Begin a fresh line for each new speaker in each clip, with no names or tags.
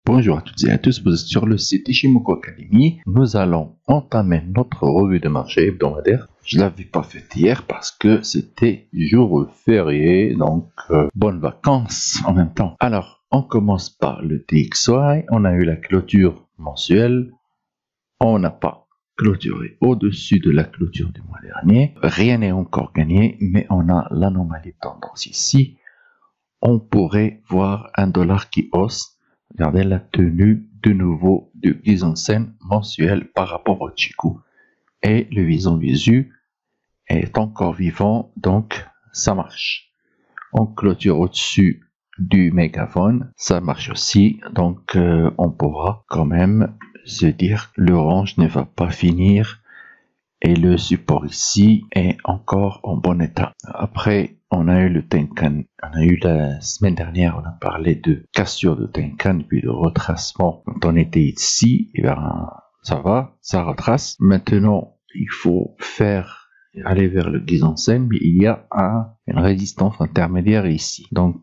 Bonjour à toutes et à tous, vous êtes sur le site Ishimoku Academy. Nous allons entamer notre revue de marché hebdomadaire. Je ne l'avais pas fait hier parce que c'était jour férié, donc bonnes vacances en même temps. Alors, on commence par le DXY. On a eu la clôture mensuelle. On n'a pas clôturé au-dessus de la clôture du mois dernier. Rien n'est encore gagné, mais on a l'anomalie de tendance ici. On pourrait voir un dollar qui hausse. Regardez la tenue de nouveau du Kijun-sen mensuel par rapport au Chikou. Et le Vison Visu est encore vivant, donc ça marche. On clôture au-dessus du mégaphone, ça marche aussi, donc on pourra quand même se dire que l'orange ne va pas finir et le support ici est encore en bon état. Après, on a eu le Tenkan. On a eu la semaine dernière, on a parlé de cassure de Tenkan, puis de retracement. Quand on était ici, et bien, ça va, ça retrace. Maintenant, il faut aller vers le Kijun-sen, mais il y a une résistance intermédiaire ici. Donc,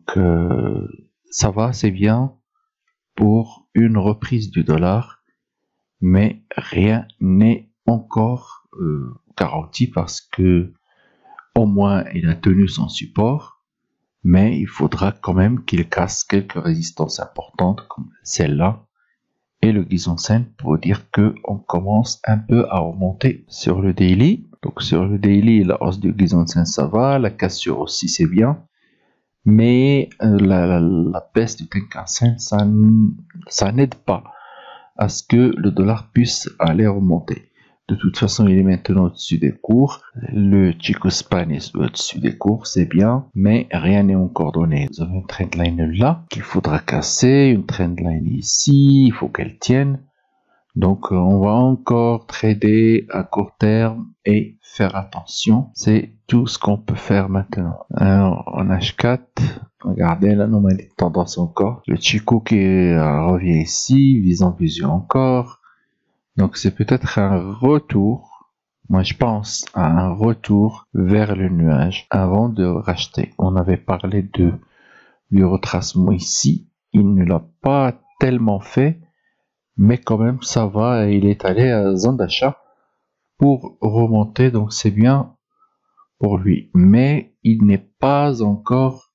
ça va, c'est bien pour une reprise du dollar, mais rien n'est encore garanti parce que au moins il a tenu son support, mais il faudra quand même qu'il casse quelques résistances importantes comme celle-là et le Kijun-sen pour dire que on commence un peu à remonter sur le daily. Donc sur le daily, la hausse du Kijun-sen ça va, la cassure aussi c'est bien, mais la baisse du Tenkan-sen ça n'aide pas à ce que le dollar puisse aller remonter. De toute façon, il est maintenant au-dessus des cours. Le Chikou-span est au-dessus des cours, c'est bien, mais rien n'est encore donné. Vous avez une trendline là qu'il faudra casser, une trendline ici, il faut qu'elle tienne. Donc, on va encore trader à court terme et faire attention. C'est tout ce qu'on peut faire maintenant. Alors, en H4, regardez l'anomalie de tendance encore. Le Chikou qui revient ici, Vison Visu encore. Donc c'est peut-être un retour, moi je pense à un retour vers le nuage avant de racheter. On avait parlé du retracement ici, il ne l'a pas tellement fait, mais quand même ça va, il est allé à zone d'achat pour remonter, donc c'est bien pour lui. Mais il n'est pas encore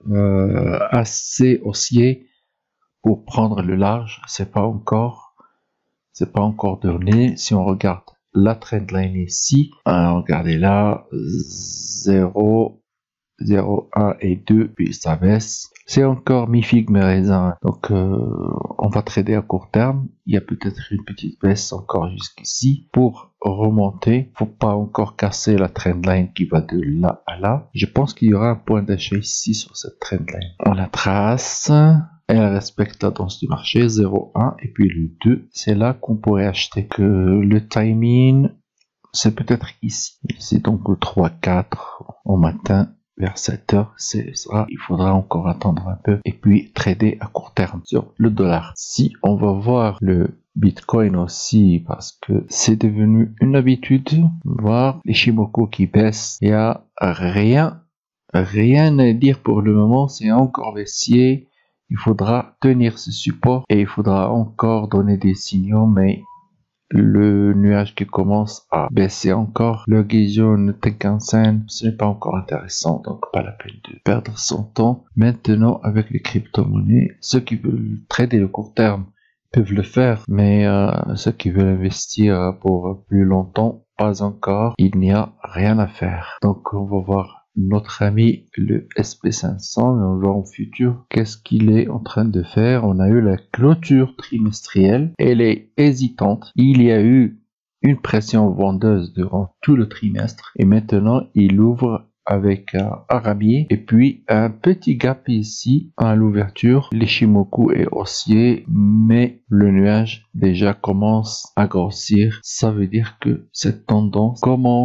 assez haussier pour prendre le large, c'est pas encore donné. Si on regarde la trendline ici, regardez là, 0, 0, 1 et 2, puis ça baisse. C'est encore mi-figue mi-raisin. Donc, on va trader à court terme. Il y a peut-être une petite baisse encore jusqu'ici. Pour remonter, faut pas encore casser la trendline qui va de là à là. Je pense qu'il y aura un point d'achat ici sur cette trendline. On la trace. Elle respecte la danse du marché, 0,1 et puis le 2, c'est là qu'on pourrait acheter. Que le timing, c'est peut-être ici. C'est donc le 3-4 au matin vers 7h, c'est ça. Il faudra encore attendre un peu et puis trader à court terme sur le dollar. Si on va voir le Bitcoin aussi, parce que c'est devenu une habitude, voir les Ishimoku qui baissent, il n'y a rien à dire pour le moment, c'est encore baissier. Il faudra tenir ce support et il faudra encore donner des signaux, mais le nuage qui commence à baisser encore, le Kijun Tenkan-sen, ce n'est pas encore intéressant, donc pas la peine de perdre son temps. Maintenant, avec les crypto-monnaies, ceux qui veulent trader le court terme peuvent le faire, mais ceux qui veulent investir pour plus longtemps, pas encore, il n'y a rien à faire. Donc on va voir notre ami le SP500, mais on voit en futur qu'est-ce qu'il est en train de faire. On a eu la clôture trimestrielle, elle est hésitante. Il y a eu une pression vendeuse durant tout le trimestre et maintenant il ouvre avec un ramier et puis un petit gap ici à l'ouverture. L'Ishimoku est haussier, mais le nuage déjà commence à grossir. Ça veut dire que cette tendance commence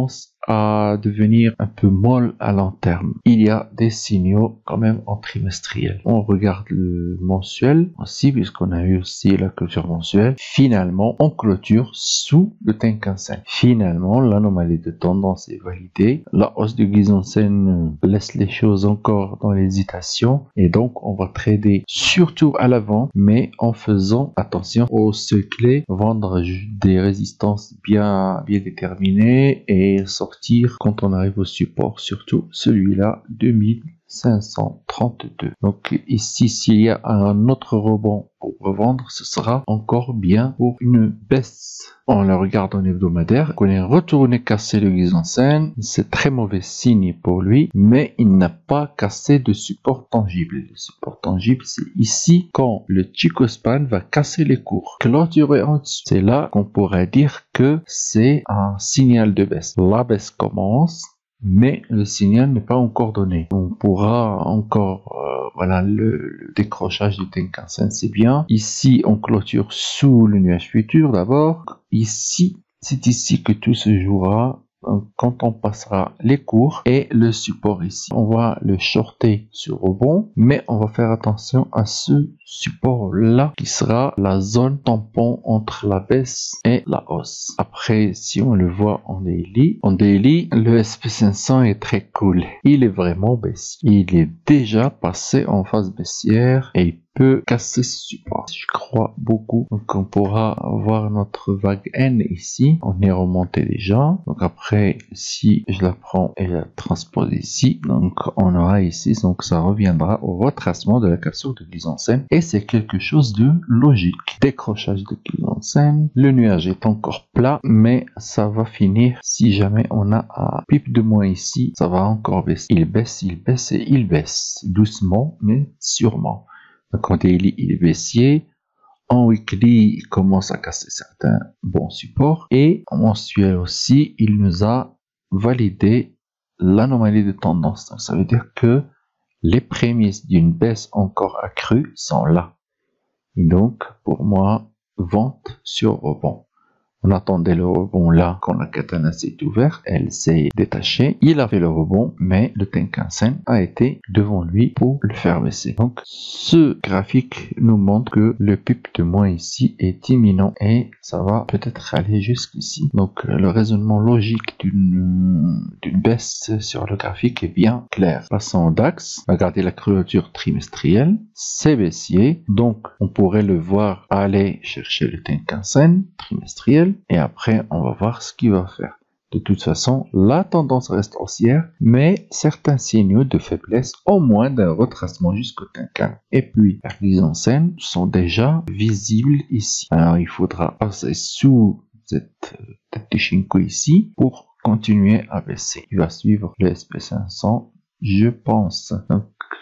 à devenir un peu molle à long terme. Il y a des signaux quand même en trimestriel. On regarde le mensuel aussi, puisqu'on a eu aussi la clôture mensuelle. Finalement, on clôture sous le Tenkan-sen. Finalement, l'anomalie de tendance est validée. La hausse du Gizon-sen laisse les choses encore dans l'hésitation, et donc on va trader surtout à l'avant, mais en faisant attention aux seuils clés, vendre des résistances bien déterminées et sortir quand on arrive au support, surtout celui-là 2532. Donc ici, s'il y a un autre rebond pour revendre, ce sera encore bien pour une baisse. On le regarde en hebdomadaire, on est retourné casser le Gizon-sen, c'est très mauvais signe pour lui, mais il n'a pas cassé de support tangible. Le support tangible, c'est ici quand le Chico-span va casser les cours. Clôturer en dessous, c'est là qu'on pourrait dire que c'est un signal de baisse. La baisse commence, mais le signal n'est pas encore donné. On pourra encore, voilà, le décrochage du Tenkan-sen, c'est bien. Ici, on clôture sous le nuage futur d'abord. Ici, c'est ici que tout se jouera. Quand on passera les cours et le support ici, on va le shorter sur rebond, mais on va faire attention à ce support là qui sera la zone tampon entre la baisse et la hausse. Après, si on le voit en daily, le SP500 est très cool, il est vraiment baissier, il est déjà passé en phase baissière et il peut casser ce support, je crois beaucoup. Donc on pourra voir notre vague N ici, on est remonté déjà. Donc après, si je la prends et la transpose ici, donc on aura ici, donc ça reviendra au retracement de la capsule de Gizon-sen, et c'est quelque chose de logique. Décrochage de Gizon-sen, le nuage est encore plat, mais ça va finir, si jamais on a un pic de moins ici, ça va encore baisser. Il baisse et il baisse, doucement mais sûrement. Donc en daily, il est baissier. En weekly, il commence à casser certains bons supports. Et en mensuel aussi, il nous a validé l'anomalie de tendance. Donc ça veut dire que les prémices d'une baisse encore accrue sont là. Et donc, pour moi, vente sur rebond. On attendait le rebond là quand la katana s'est ouverte, elle s'est détachée. Il avait le rebond, mais le Tenkan-sen a été devant lui pour le faire baisser. Donc ce graphique nous montre que le pic de moins ici est imminent et ça va peut-être aller jusqu'ici. Donc le raisonnement logique d'une baisse sur le graphique est bien clair. Passons au DAX, regardez la clôture trimestrielle, c'est baissier, donc on pourrait le voir aller chercher le Tenkan-sen trimestriel. Et après, on va voir ce qu'il va faire. De toute façon, la tendance reste haussière, mais certains signaux de faiblesse, au moins d'un retracement jusqu'au Tenkan et puis la Gizon-sen, sont déjà visibles ici. Alors, il faudra passer sous cette Teshinko ici pour continuer à baisser. Il va suivre le SP500, je pense. Donc,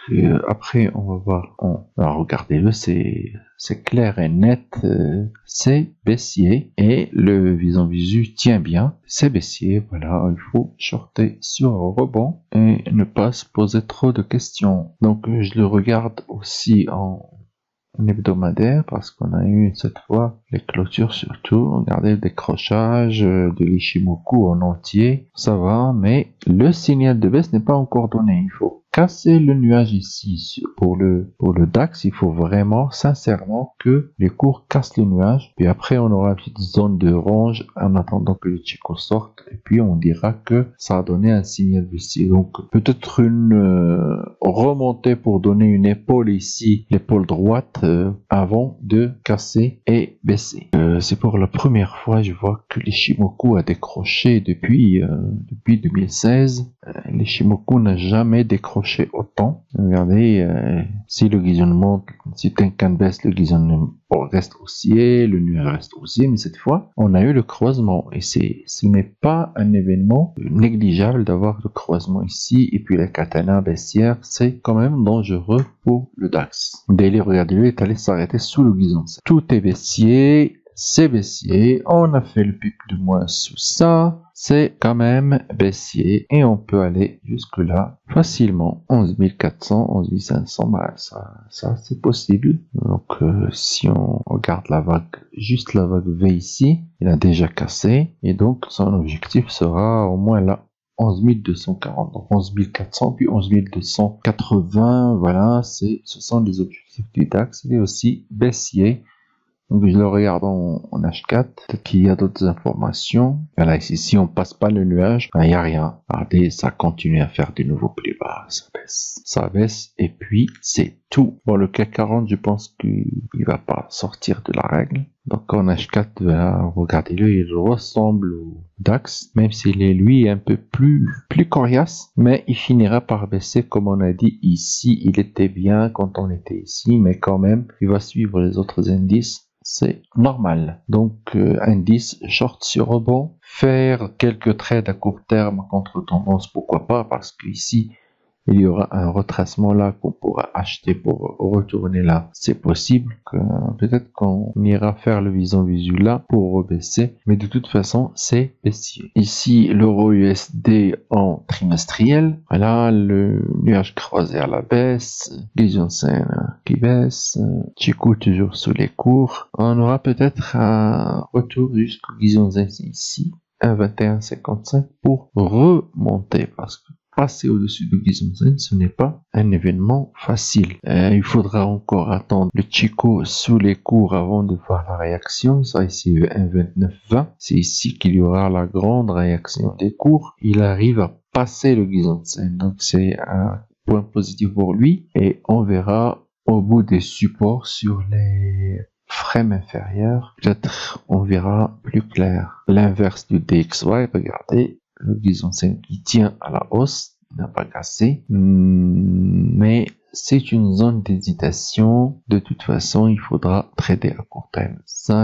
après, on va voir. Alors, regardez-le, c'est clair et net, c'est baissier et le vision visu tient bien, c'est baissier, voilà, il faut shorter sur un rebond et ne pas se poser trop de questions. Donc je le regarde aussi en hebdomadaire parce qu'on a eu cette fois les clôtures surtout. Regardez le décrochage de l'Ishimoku en entier, ça va, mais le signal de baisse n'est pas encore donné. Il faut casser le nuage ici. Pour le DAX, il faut vraiment sincèrement que les cours cassent le nuage, puis après on aura une petite zone de range en attendant que le Chico sorte, et puis on dira que ça a donné un signal baissier. Donc peut-être une remontée pour donner une épaule ici, l'épaule droite, avant de casser et baisser. C'est pour la première fois je vois que l'Ishimoku a décroché depuis 2016. L'Ishimoku n'a jamais décroché autant. Regardez, si le Gizon monte, si Tenkan baisse, le Gizon reste haussier, le nuage reste haussier, mais cette fois, on a eu le croisement et ce n'est pas un événement négligeable d'avoir le croisement ici et puis la katana baissière, c'est quand même dangereux pour le DAX. Daily, regardez-le, est allé s'arrêter sous le Gizon. Tout est baissier, c'est baissier, on a fait le pic de moins sous ça, c'est quand même baissier et on peut aller jusque là facilement. 11 400, 11 500, bah ça c'est possible. Donc si on regarde la vague, juste la vague V ici, il a déjà cassé et donc son objectif sera au moins là. 11 240, donc 11 400, puis 11 280, voilà, ce sont les objectifs du DAX. Il est aussi baissier. Donc je le regarde en H4, peut-être qu'il y a d'autres informations. Voilà, ici, si on passe pas le nuage, il n'y a rien. Regardez, ça continue à faire des nouveaux plus bas, ça baisse, et puis c'est tout. Bon, le CAC 40, je pense qu'il va pas sortir de la règle. Donc en H4, voilà, regardez-le, il ressemble au DAX, même s'il est lui un peu plus coriace, mais il finira par baisser, comme on a dit ici. Il était bien quand on était ici, mais quand même, il va suivre les autres indices. C'est normal. Donc, indice short sur rebond. Faire quelques trades à court terme contre tendance, pourquoi pas, parce qu'ici, il y aura un retracement là qu'on pourra acheter pour retourner là. C'est possible que peut-être qu'on ira faire le visu là pour rebaisser, mais de toute façon, c'est baissier. Ici, l'euro USD en trimestriel. Voilà, le nuage croisé à la baisse, Kijun Sen qui baisse, Chikou toujours sous les cours. On aura peut-être un retour jusqu'au Kijun Sen ici, 1,2155 pour remonter, parce que passer au-dessus de Kijun Sen, ce n'est pas un événement facile. Il faudra encore attendre le Chikou sous les cours avant de voir la réaction. Ça ici 1,2920. C'est ici qu'il y aura la grande réaction des cours. Il arrive à passer le Kijun Sen, donc c'est un point positif pour lui. Et on verra au bout des supports sur les frames inférieurs. Peut-être on verra plus clair. L'inverse du DXY, regardez. Le Kijun Sen qui tient à la hausse, il n'a pas cassé, mais c'est une zone d'hésitation. De toute façon, il faudra trader à court terme.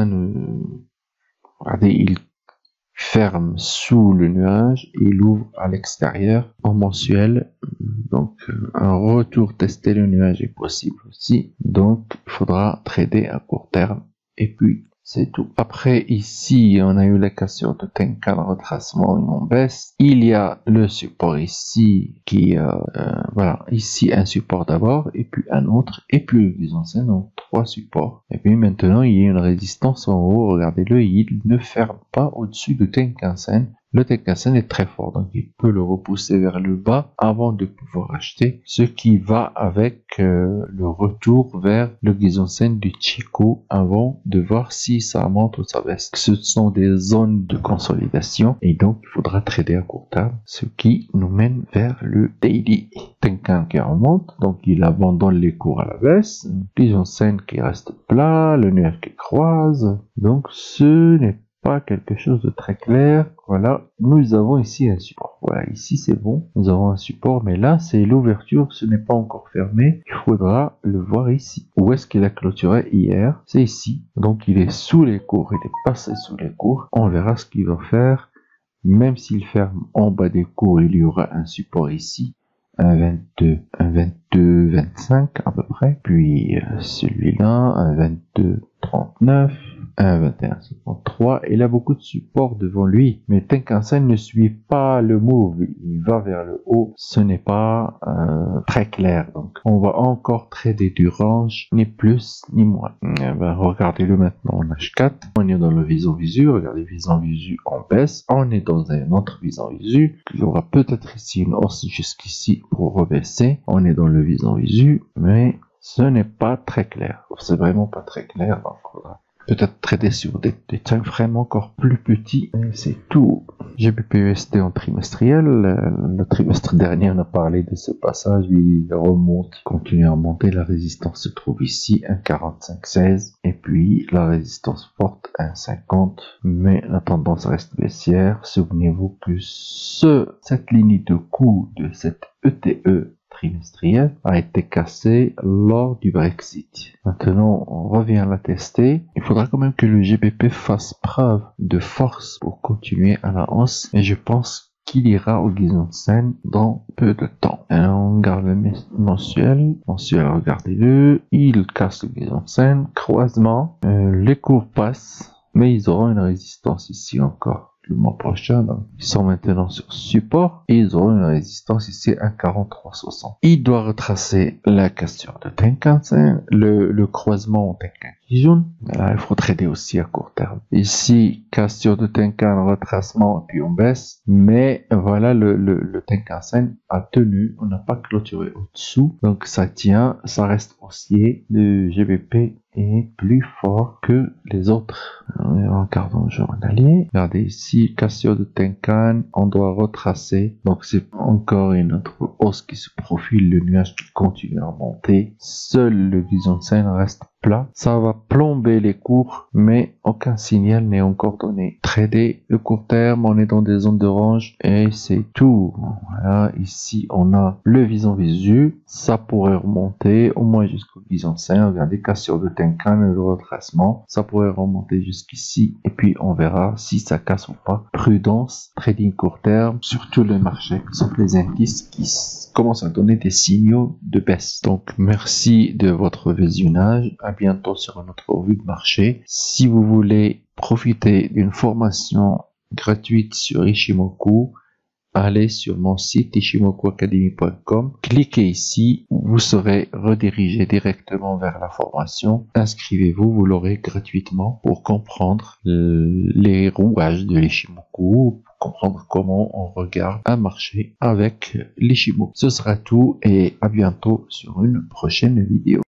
Regardez, il ferme sous le nuage et il ouvre à l'extérieur en mensuel. Donc, un retour tester le nuage est possible aussi. Donc, il faudra trader à court terme. Et puis, c'est tout. Après, ici, on a eu la cassure de Tenkan, retracement et on baisse. Il y a le support ici qui, voilà, ici un support d'abord, et puis un autre, et puis le Kijun Sen, donc 3 supports. Et puis maintenant, il y a une résistance en haut, regardez-le, il ne ferme pas au-dessus de Tenkan Sen. Le Tenkan Sen est très fort, donc il peut le repousser vers le bas avant de pouvoir acheter, ce qui va avec le retour vers le Kijun Sen du Chikou avant de voir si ça monte ou ça baisse. Ce sont des zones de consolidation et donc il faudra trader à court terme, ce qui nous mène vers le Daily. Tenkan qui remonte, donc il abandonne les cours à la baisse, Kijun Sen qui reste plat, le nuage qui croise, donc ce n'est pas quelque chose de très clair. Voilà, nous avons ici un support. Voilà, ici c'est bon, nous avons un support, mais là c'est l'ouverture, ce n'est pas encore fermé. Il faudra le voir ici. Où est-ce qu'il a clôturé hier? C'est ici. Donc il est sous les cours, il est passé sous les cours. On verra ce qu'il va faire. Même s'il ferme en bas des cours, il y aura un support ici. Un 22, 25 à peu près. Puis celui-là, un 22, 39. 1,2153. Il a beaucoup de support devant lui, mais Tenkan Sen ne suit pas le move, il va vers le haut. Ce n'est pas très clair, donc on va encore trader du range, ni plus ni moins. Regardez-le maintenant en H4. On est dans le visu, regardez visu en baisse. On est dans un autre visu. Il y aura peut-être ici une hausse jusqu'ici pour rebaisser. On est dans le visu, mais ce n'est pas très clair. C'est vraiment pas très clair, donc voilà. Peut-être trader sur des time frames encore plus petits. C'est tout. GBP/USD en trimestriel. Le trimestre dernier, on a parlé de ce passage. Il remonte, continue à monter. La résistance se trouve ici, 1,4516. Et puis, la résistance forte, 1,50. Mais la tendance reste baissière. Souvenez-vous que cette ligne de coût de cette ETE trimestriel a été cassé lors du Brexit. Maintenant, on revient la tester. Il faudra quand même que le GBP fasse preuve de force pour continuer à la hausse. Et je pense qu'il ira au Kijun Sen dans peu de temps. Alors, on regarde le mensuel. Mensuel, regardez-le. Il casse le Kijun Sen. Croisement. Les cours passent. Mais ils auront une résistance ici encore. Le mois prochain, donc, ils sont maintenant sur support et ils auront une résistance ici à 43,60. Il doit retracer la cassure de Tenkan Sen, le croisement Tenkan Kijun. Là, il faut trader aussi à court terme. Ici, cassure de Tenkan, retracement, puis on baisse. Mais voilà, le Tenkan-sen a tenu. On n'a pas clôturé au-dessous. Donc ça tient, ça reste haussier. Le GBP est plus fort que les autres. Regardons le journalier. Regardez ici, cassure de Tenkan, on doit retracer. Donc c'est encore une autre hausse qui se profile, le nuage qui continue à monter. Seul le Kijun-sen reste plat. Ça va plomber les cours, mais aucun signal n'est encore donné. Trader le court terme, on est dans des zones d'orange et c'est tout. Voilà, ici on a le Vison Visu, ça pourrait remonter au moins jusqu'au Kijun-sen. Regardez, cassure de Tenkan, le retracement, ça pourrait remonter jusqu'ici et puis on verra si ça casse ou pas. Prudence, trading court terme, surtout les marchés, sauf les indices qui commencent à donner des signaux de baisse. Donc merci de votre visionnage. À bientôt sur notre revue de marché. Si vous voulez profiter d'une formation gratuite sur Ichimoku, allez sur mon site ichimokuacademy.com, cliquez ici, vous serez redirigé directement vers la formation. Inscrivez-vous, vous l'aurez gratuitement pour comprendre les rouages de l'Ichimoku, pour comprendre comment on regarde un marché avec l'Ichimoku. Ce sera tout et à bientôt sur une prochaine vidéo.